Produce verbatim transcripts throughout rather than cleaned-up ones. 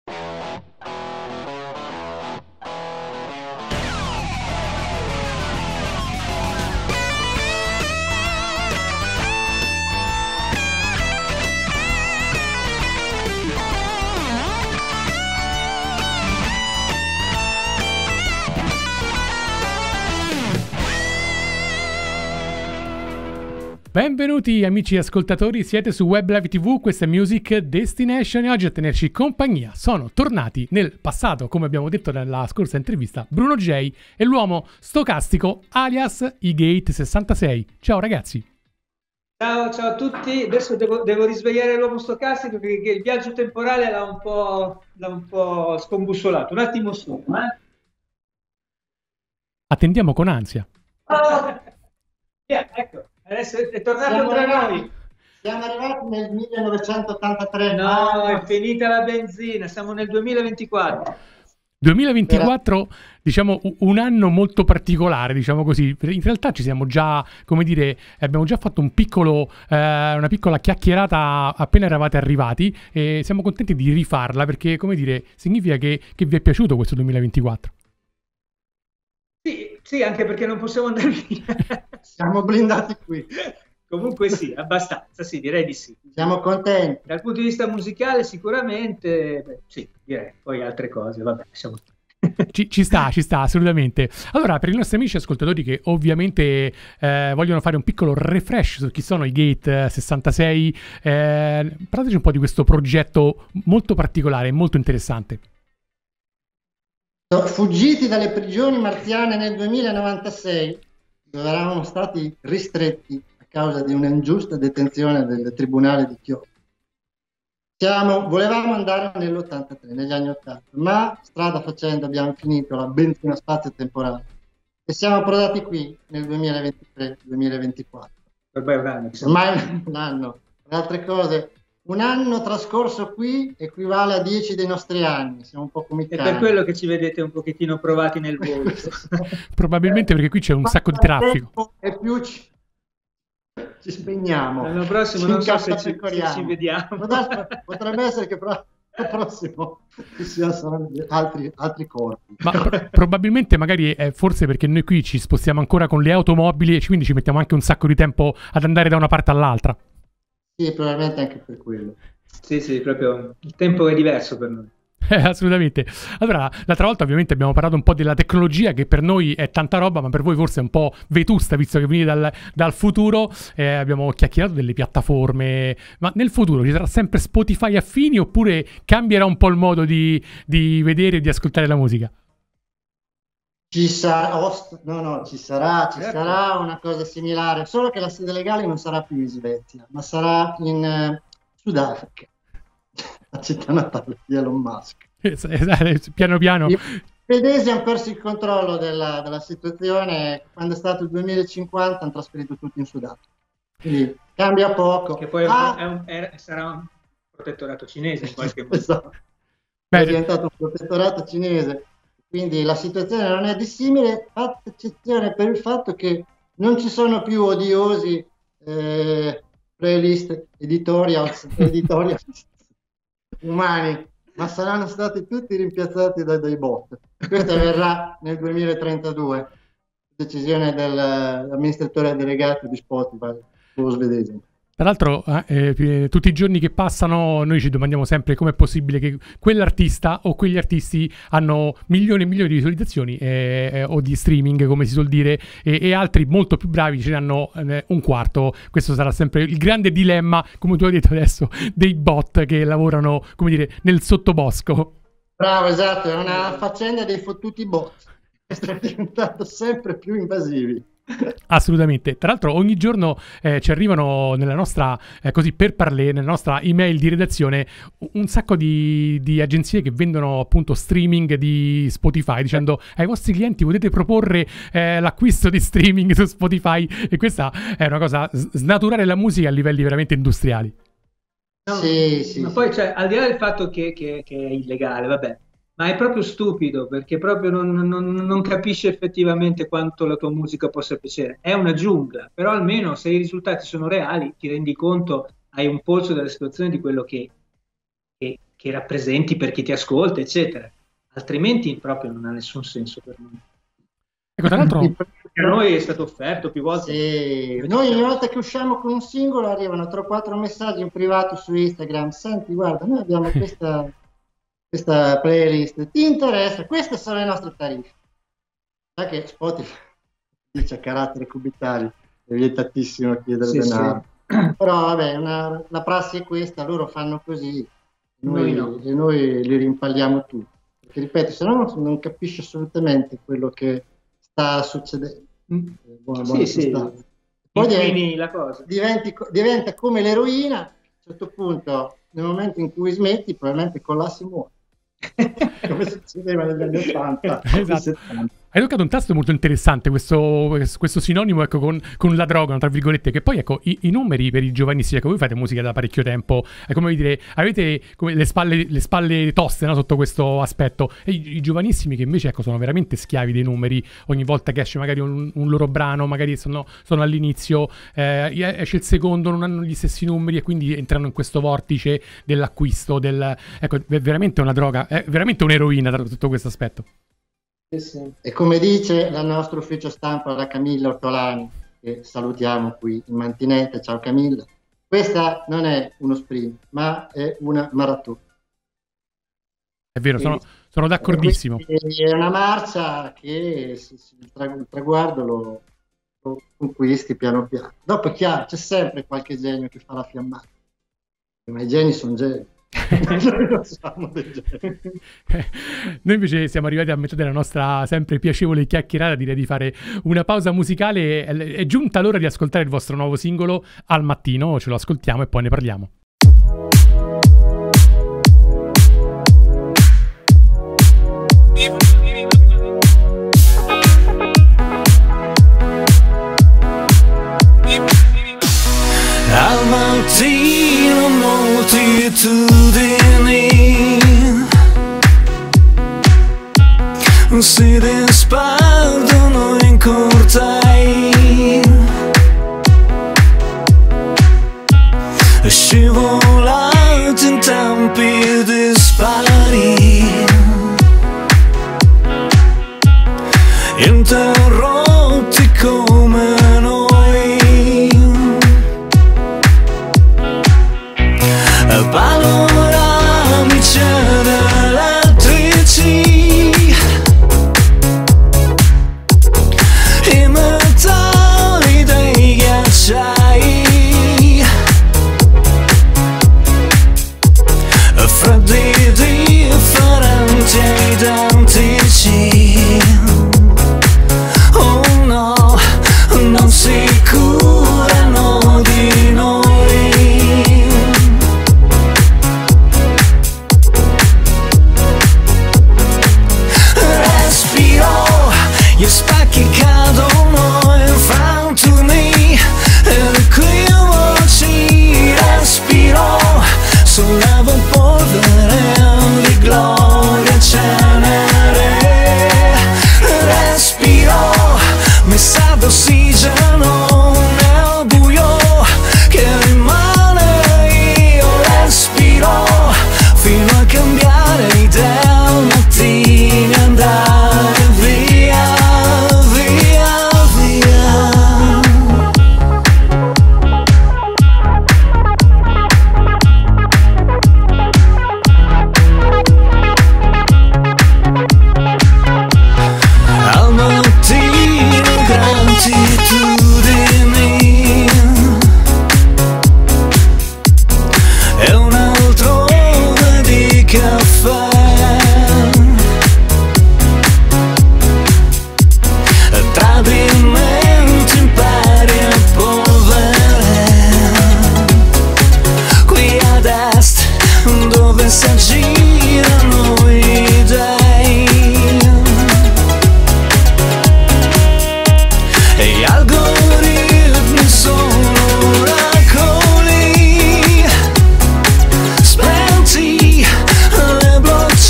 Benvenuti amici ascoltatori, siete su Web Live tivù, questa è Music Destination e oggi a tenerci compagnia sono tornati nel passato, come abbiamo detto nella scorsa intervista, Bruno J e l'uomo stocastico alias iGate sessantasei. Ciao ragazzi. Ciao, ciao a tutti, adesso devo, devo risvegliare l'uomo stocastico perché il viaggio temporale l'ha un po', l'ha un po' scombussolato, un attimo solo, eh? Attendiamo con ansia. Oh! Yeah, ecco. Adesso è tornato siamo tra arrivati, noi. Siamo arrivati nel millenovecentottantatré. No, ah, è finita la benzina, siamo nel duemilaventiquattro. duemilaventiquattro, diciamo un anno molto particolare, diciamo così. In realtà ci siamo già, come dire, abbiamo già fatto un piccolo, eh, una piccola chiacchierata appena eravate arrivati e siamo contenti di rifarla perché, come dire, significa che, che vi è piaciuto questo duemilaventiquattro. Sì, sì, anche perché non possiamo andare via. Siamo blindati qui. Comunque sì, abbastanza, sì, direi di sì. Siamo contenti. Dal punto di vista musicale sicuramente, beh, sì, direi, poi altre cose, vabbè, siamo... Ci, ci sta, ci sta, assolutamente. Allora, per i nostri amici ascoltatori che ovviamente eh, vogliono fare un piccolo refresh su chi sono i Gate sessantasei, eh, parlateci un po' di questo progetto molto particolare e molto interessante. Fuggiti dalle prigioni marziane nel duemilanovantasei, dove eravamo stati ristretti a causa di un'ingiusta detenzione del tribunale di Kyoto. Siamo, volevamo andare nell'ottantatré, negli anni ottanta, ma strada facendo abbiamo finito la benzina spazio-temporale e siamo approdati qui nel duemilaventitré duemilaventiquattro. Ormai un anno. Per altre cose, un anno trascorso qui equivale a dieci dei nostri anni, siamo un po' come i È cani. per quello che ci vedete un pochettino provati nel volto. Probabilmente perché qui c'è un sacco di traffico. E più ci, ci spegniamo. L'anno prossimo ci non so se ci, se ci vediamo. Potrebbe essere che l'anno prossimo ci siano altri, altri corpi. Ma pro- probabilmente magari è forse perché noi qui ci spostiamo ancora con le automobili e quindi ci mettiamo anche un sacco di tempo ad andare da una parte all'altra. Sì, probabilmente anche per quello. Sì, sì, proprio il tempo è diverso per noi. Eh, assolutamente. Allora, l'altra volta ovviamente abbiamo parlato un po' della tecnologia che per noi è tanta roba, ma per voi forse è un po' vetusta, visto che venite dal, dal futuro. Eh, abbiamo chiacchierato delle piattaforme, ma nel futuro ci sarà sempre Spotify affini oppure cambierà un po' il modo di, di vedere e di ascoltare la musica? Ci sarà, oh, no, no, ci sarà, ci certo. sarà una cosa similare, solo che la sede legale non sarà più in Svezia, ma sarà in eh, Sudafrica, la città natale di Elon Musk. Piano piano. I svedesi hanno perso il controllo della, della situazione, quando è stato il duemilacinquanta hanno trasferito tutti in Sudafrica, quindi cambia poco. Che poi ah, è un, è, sarà un protettorato cinese in qualche modo. Esatto. È diventato un protettorato cinese. Quindi la situazione non è dissimile, fatta eccezione per il fatto che non ci sono più odiosi eh, playlist editorials, editorials umani, ma saranno stati tutti rimpiazzati da dei bot. Questo avverrà nel duemilatrentadue, decisione dell'amministratore delegato di Spotify, lo svedese. Tra l'altro, eh, eh, tutti i giorni che passano noi ci domandiamo sempre com'è possibile che quell'artista o quegli artisti hanno milioni e milioni di visualizzazioni eh, eh, o di streaming, come si suol dire, e, e altri molto più bravi ce ne hanno eh, un quarto. Questo sarà sempre il grande dilemma, come tu hai detto adesso, dei bot che lavorano, come dire, nel sottobosco. Bravo, esatto, è una faccenda dei fottuti bot che stanno diventando sempre più invasivi. Assolutamente. Tra l'altro ogni giorno eh, ci arrivano nella nostra eh, così per parler, nella nostra email di redazione un sacco di, di agenzie che vendono appunto streaming di Spotify dicendo ai vostri clienti potete proporre eh, l'acquisto di streaming su Spotify, e questa è una cosa, snaturare la musica a livelli veramente industriali. No, sì, sì, ma sì. poi cioè, al di là del fatto che, che, che è illegale, vabbè, ma è proprio stupido perché proprio non, non, non capisce effettivamente quanto la tua musica possa piacere. È una giungla, però almeno se i risultati sono reali ti rendi conto, hai un polso della situazione di quello che, che che rappresenti per chi ti ascolta, eccetera. Altrimenti proprio non ha nessun senso per noi. Ecco, tra l'altro, a noi è stato offerto più volte. Sì. Noi ogni volta che usciamo con un singolo arrivano tre o quattro messaggi in privato su Instagram. Senti, guarda, noi abbiamo questa, questa playlist, ti interessa? Queste sono le nostre tariffe. Sai che Spotify dice a carattere cubitario, è vietatissimo chiedere Sì, denaro. sì. Però vabbè, una, la prassi è questa, loro fanno così, noi, Noi no. e noi li rimpalliamo tutti. Perché ripeto, se no non, non capisci assolutamente quello che sta succedendo. Buona, buona Sì, sì. Poi Inquini diventi, la cosa. diventi, diventa come l'eroina, a un certo punto, nel momento in cui smetti, probabilmente collassi muore. Come succedeva negli anni ottanta. Esatto. Hai toccato un tasto molto interessante, questo, questo sinonimo, ecco, con, con la droga, tra virgolette, che poi, ecco, i, i numeri per i giovanissimi, ecco, voi fate musica da parecchio tempo, è come dire, avete come le spalle, le spalle toste, no, sotto questo aspetto, e i, i giovanissimi che invece, ecco, sono veramente schiavi dei numeri, ogni volta che esce magari un, un loro brano, magari sono, sono all'inizio, eh, esce il secondo, non hanno gli stessi numeri e quindi entrano in questo vortice dell'acquisto, del, ecco, è veramente una droga, è veramente un'eroina da tutto questo aspetto. E come dice la nostra ufficio stampa, la Camilla Ortolani, che salutiamo qui in mantinente, ciao Camilla, questa non è uno sprint, ma è una maratona. È vero, sono, sono d'accordissimo. Quindi è una marcia che il traguardo lo, lo conquisti piano piano. Dopo è chiaro, c'è sempre qualche genio che fa la fiammata, ma i geni sono geni. Noi invece siamo arrivati a metà della nostra sempre piacevole chiacchierata, direi di fare una pausa musicale. È giunta l'ora di ascoltare il vostro nuovo singolo Al mattino, ce lo ascoltiamo e poi ne parliamo. Al mattino moltitudini si disperdono in cortei, scivolati in tempi dispari, interrotti come noi. Panoramici elettrici, i metalli dei ghiacciai, freddi differenti e identici. Oh no, non si curano di noi. Gli specchi cadono in frantumi e qui voci respiro, sollevo polvere di gloria e cenere, respiro, mi serve ossigeno nel buio che rimane, io respiro fino a cambiare idea al mattino e andare via. E un altro di caffè, tradimenti, imperi e polvere, qui ad est dove si aggirano i dei e gli algoritmi sono oracoli spenti, le blockchain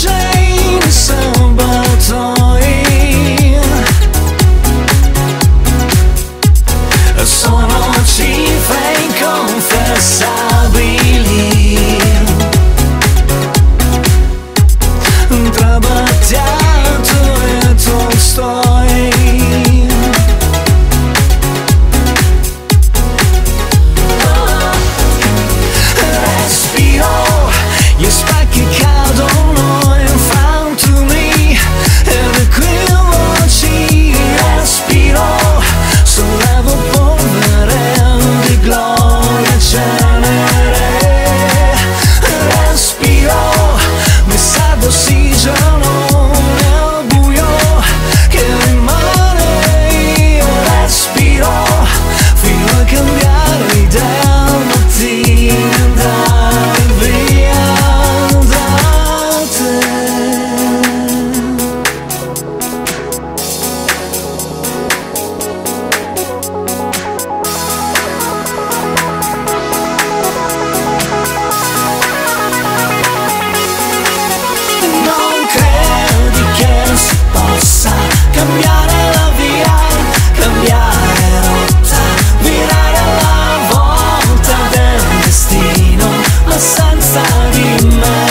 cambiare la via, cambiare rotta, virare alla volta del destino, ma senza di me.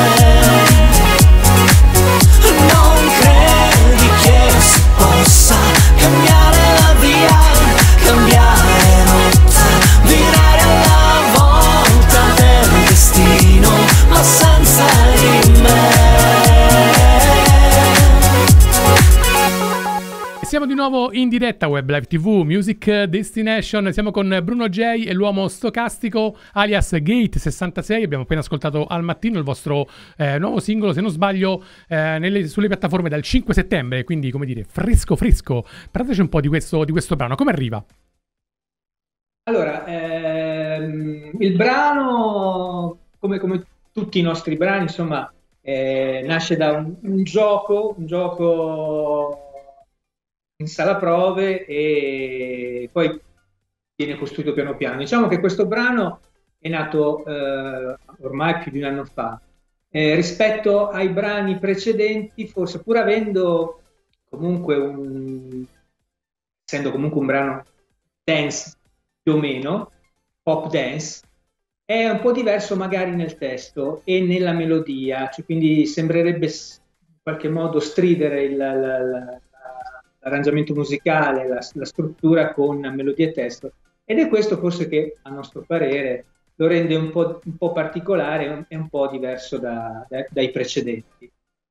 Non credi che si possa cambiare la via, cambiare rotta, virare alla volta del destino, ma senza di me. Siamo di nuovo in diretta Web Live ti vu Music Destination. Siamo con Bruno J e l'uomo stocastico alias Gate sessantasei. Abbiamo appena ascoltato Al Mattino, il vostro eh, nuovo singolo, se non sbaglio, eh, nelle, sulle piattaforme dal cinque settembre, quindi come dire fresco fresco. Parlateci un po' di questo, di questo brano, come arriva? Allora, ehm, il brano, come, come tutti i nostri brani, insomma, eh, nasce da un, un gioco, un gioco in sala prove e poi viene costruito piano piano. Diciamo che questo brano è nato eh, ormai più di un anno fa. Eh, rispetto ai brani precedenti, forse pur avendo comunque un, essendo comunque un brano dance più o meno, pop dance, è un po' diverso magari nel testo e nella melodia, cioè, quindi sembrerebbe in qualche modo stridere il, la, la, la, l'arrangiamento musicale, la, la struttura con melodia e testo, ed è questo forse che a nostro parere lo rende un po', un po' particolare e un po' diverso da, da, dai precedenti.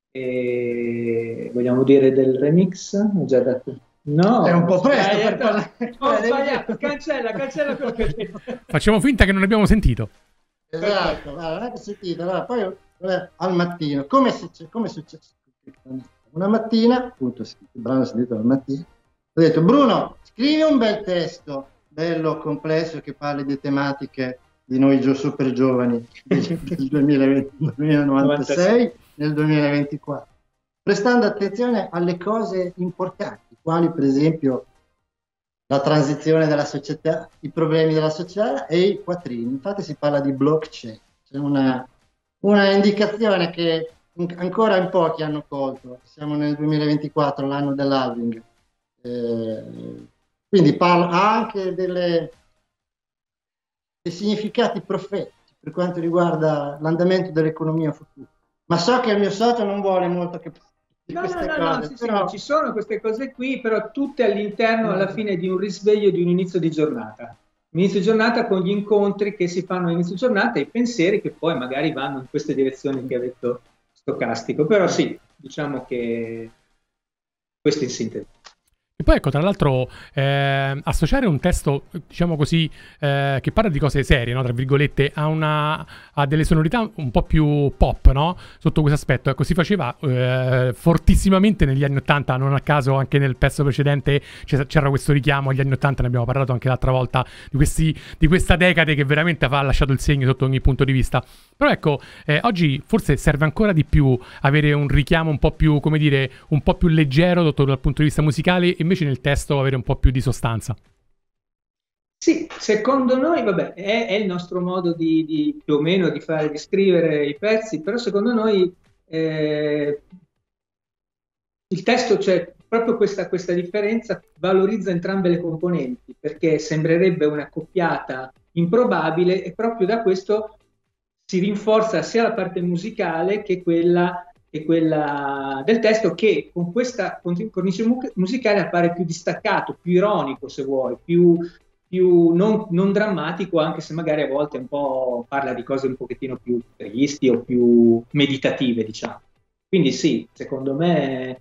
E vogliamo dire del remix? Ho già dato. No, è un po' presto per parlare. Ho sbagliato, cancella, cancella quello che ho detto. Facciamo finta che non abbiamo sentito. Esatto, allora, non è che sentite, allora, poi eh, al mattino, come è successo? Una mattina, appunto, il brano è sentito al mattino, ho detto: Bruno, scrivi un bel testo, bello, complesso, che parli di tematiche di noi gio- super giovani del duemilanovantasei nel duemilaventiquattro, prestando attenzione alle cose importanti, quali per esempio la transizione della società, i problemi della società e i quattrini. Infatti si parla di blockchain, c'è una, una indicazione che ancora in pochi hanno colto. Siamo nel duemilaventiquattro, l'anno dell'halving, eh, quindi parla anche delle, dei significati profetici per quanto riguarda l'andamento dell'economia futura. Ma so che il mio socio non vuole molto che di no, queste no, no, cose, no, sì, però... sì, ci sono queste cose qui, però tutte all'interno alla fine di un risveglio, di un inizio di giornata. Inizio giornata con gli incontri che si fanno all'inizio giornata e i pensieri che poi magari vanno in queste direzioni che ha detto stocastico, però sì, diciamo che questo in sintesi. E poi ecco, tra l'altro, eh, associare un testo, diciamo così, eh, che parla di cose serie, no, tra virgolette, a, una, a delle sonorità un po' più pop, no, sotto questo aspetto. Ecco, si faceva eh, fortissimamente negli anni Ottanta, non a caso anche nel pezzo precedente c'era questo richiamo agli anni Ottanta, ne abbiamo parlato anche l'altra volta, di, questi, di questa decade che veramente ha lasciato il segno sotto ogni punto di vista. Però ecco, eh, oggi forse serve ancora di più avere un richiamo un po' più, come dire, un po' più leggero sotto dal punto di vista musicale, invece nel testo avere un po' più di sostanza. Sì, secondo noi, vabbè, è, è il nostro modo di, di più o meno di fare, di scrivere i pezzi, però secondo noi eh, il testo, cioè proprio questa, questa differenza valorizza entrambe le componenti, perché sembrerebbe una coppiata improbabile e proprio da questo si rinforza sia la parte musicale che quella, che quella del testo, che con questa cornice musicale appare più distaccato, più ironico se vuoi, più, più non, non drammatico, anche se magari a volte un po' parla di cose un pochettino più tristi o più meditative, diciamo. Quindi sì, secondo me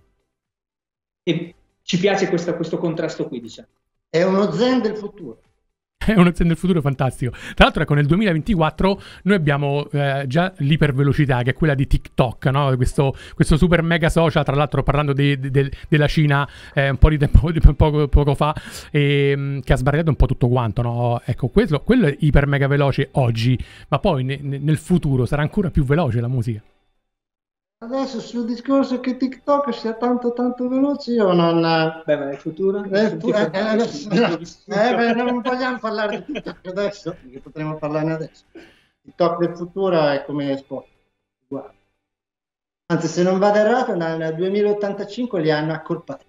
e ci piace questa, questo contrasto qui, diciamo. È uno zen del futuro. È un'azienda del futuro fantastico. Tra l'altro, ecco, nel duemilaventiquattro noi abbiamo eh, già l'ipervelocità, che è quella di TikTok, no? Questo, questo super mega social, tra l'altro parlando de, de, de, della Cina eh, un po' di tempo di poco, poco fa, e, che ha sbarriato un po' tutto quanto, no? Ecco, quello, quello è iper mega veloce oggi, ma poi ne, nel futuro sarà ancora più veloce la musica. Adesso sul discorso che TikTok sia tanto tanto veloce, io non... Beh, ma nel futuro? Eh, pu- eh, adesso, no. eh, beh, non vogliamo parlare di TikTok adesso, perché potremmo parlarne adesso. TikTok del futuro è come sport. Guarda. Anzi, se non vado errato, nel duemilaottantacinque li hanno accorpati.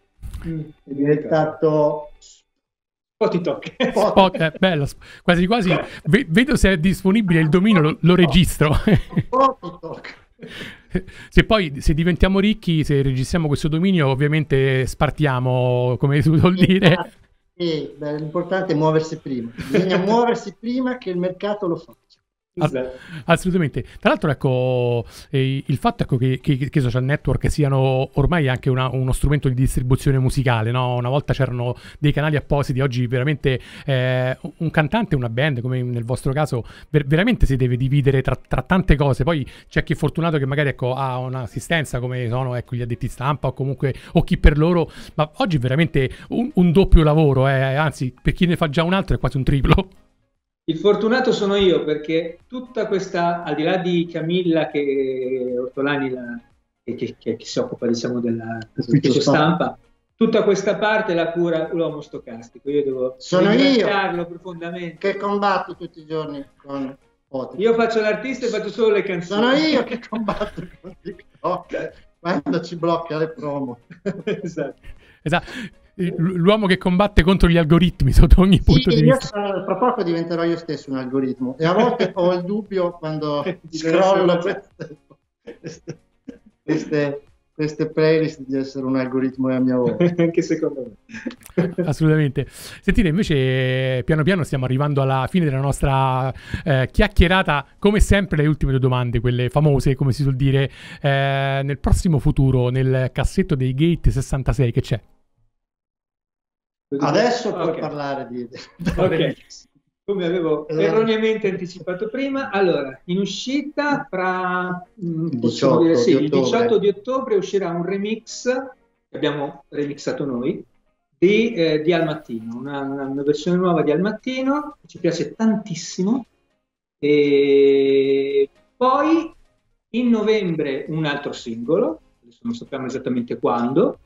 Mm, è diventato Spotitok. Spot, eh, bello, sp- quasi quasi ve- vedo se è disponibile il dominio, lo, lo registro. Spotitok. Se poi se diventiamo ricchi, se registriamo questo dominio, ovviamente spartiamo, come si suol dire. E, beh, l'importante è muoversi prima, bisogna muoversi prima che il mercato lo faccia. Esatto. Assolutamente. Tra l'altro, ecco, eh, il fatto ecco, che, che, che i social network siano ormai anche una- uno strumento di distribuzione musicale, no? Una volta c'erano dei canali appositi, oggi veramente eh, un cantante, una band, come nel vostro caso, ver- veramente si deve dividere tra, tra tante cose. Poi c'è chi è fortunato che magari ecco, ha un'assistenza, come sono ecco, gli addetti stampa o comunque o chi per loro, ma oggi è veramente un, un doppio lavoro, eh, anzi, per chi ne fa già un altro è quasi un triplo. Il fortunato sono io, perché tutta questa, al di là di Camilla che Ortolani, la- che, che- che- che si occupa diciamo della- dell'ufficio stampa, tutta questa parte la cura l'uomo stocastico. Io devo Sono io. ringraziarlo profondamente. Che combatto tutti i giorni con Spotify. Io faccio l'artista e faccio solo le canzoni. Sono io che combatto con TikTok quando ci blocca le promo. Esatto. Esatto. L- L'uomo che combatte contro gli algoritmi sotto ogni punto Sì, di io vista. sono- tra poco diventerò io stesso un algoritmo e a volte ho il dubbio quando Di non scrollo essere- queste, queste, queste, queste playlist di essere un algoritmo a mia volta. Anche secondo me. Assolutamente. Sentite, invece, piano piano stiamo arrivando alla fine della nostra eh, chiacchierata. Come sempre, le ultime due domande, quelle famose, come si suol dire, eh, nel prossimo futuro, nel cassetto dei Gate sessantasei, che c'è? Adesso puoi Ok. parlare di... Ok, come avevo Eh. erroneamente anticipato prima, allora, in uscita fra mm, Il possiamo diciotto dire, sì, di il ottobre. diciotto di ottobre uscirà un remix che abbiamo remixato noi di, eh, di Al Mattino, una, una- una versione nuova di Al Mattino che ci piace tantissimo. E poi in novembre un altro singolo, adesso non sappiamo esattamente quando.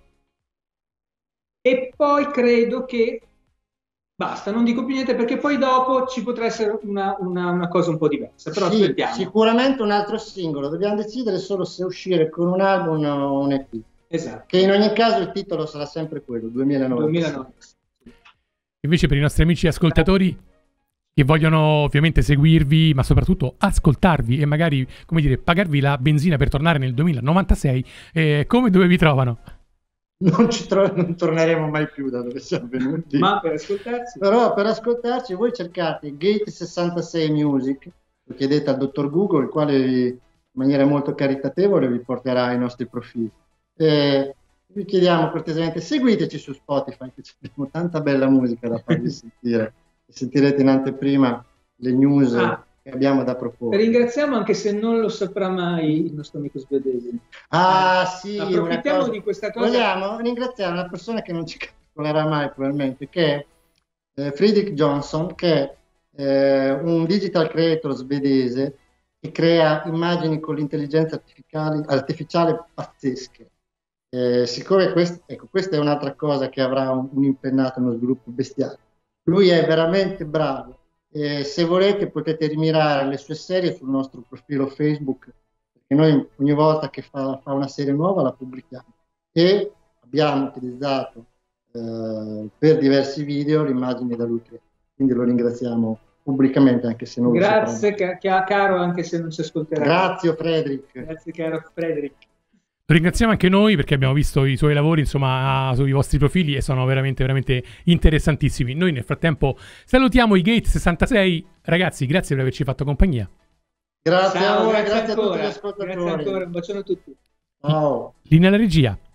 E poi credo che basta, non dico più niente perché poi dopo ci potrà essere una, una- una cosa un po' diversa, però Sì, aspettiamo. sicuramente un altro singolo, dobbiamo decidere solo se uscire con un album o un E P, Esatto, che in ogni caso il titolo sarà sempre quello, duemilanove. duemilanove. Invece, per i nostri amici ascoltatori che vogliono ovviamente seguirvi, ma soprattutto ascoltarvi e magari, come dire, pagarvi la benzina per tornare nel duemilanovantasei, eh, come dove vi trovano? Non, ci tro- non torneremo mai più da dove siamo venuti. Ma per ascoltarci, Però per ascoltarci voi cercate Gate sessantasei Music, lo chiedete al dottor Google, il quale vi- in maniera molto caritatevole vi porterà ai nostri profili. E vi chiediamo cortesemente seguiteci su Spotify, che abbiamo tanta bella musica da farvi sentire. E sentirete in anteprima le news Ah. che abbiamo da proporre. ringraziamo anche se non lo saprà mai il nostro amico svedese. Ah sì, una Approfittiamo cosa- di questa cosa. Vogliamo ringraziare una persona che non ci calcolerà mai probabilmente, che è eh, Fredrik Johnson, che è eh, un digital creator svedese che crea immagini con l'intelligenza artificiale, artificiale pazzesche. Eh, siccome quest- ecco, questa è un'altra cosa che avrà un, un'impennata, uno sviluppo bestiale. Lui è veramente bravo. Eh, se volete potete rimirare le sue serie sul nostro profilo Facebook, perché noi ogni volta che fa, fa una serie nuova la pubblichiamo e abbiamo utilizzato eh, per diversi video le immagini da lui create. Quindi lo ringraziamo pubblicamente anche se non Grazie lo saprà. ca- ca- caro, anche se non ci ascolterà. Grazie Frederick. Grazie caro Frederick. Lo ringraziamo anche noi perché abbiamo visto i suoi lavori, insomma, sui vostri profili e sono veramente, veramente interessantissimi. Noi nel frattempo salutiamo i Gate sessantasei. Ragazzi, grazie per averci fatto compagnia. Grazie Ciao, a voi, grazie grazie a tutti gli ancora. ascoltatori. Grazie ancora, un bacione a tutti. Ciao. Linea alla regia.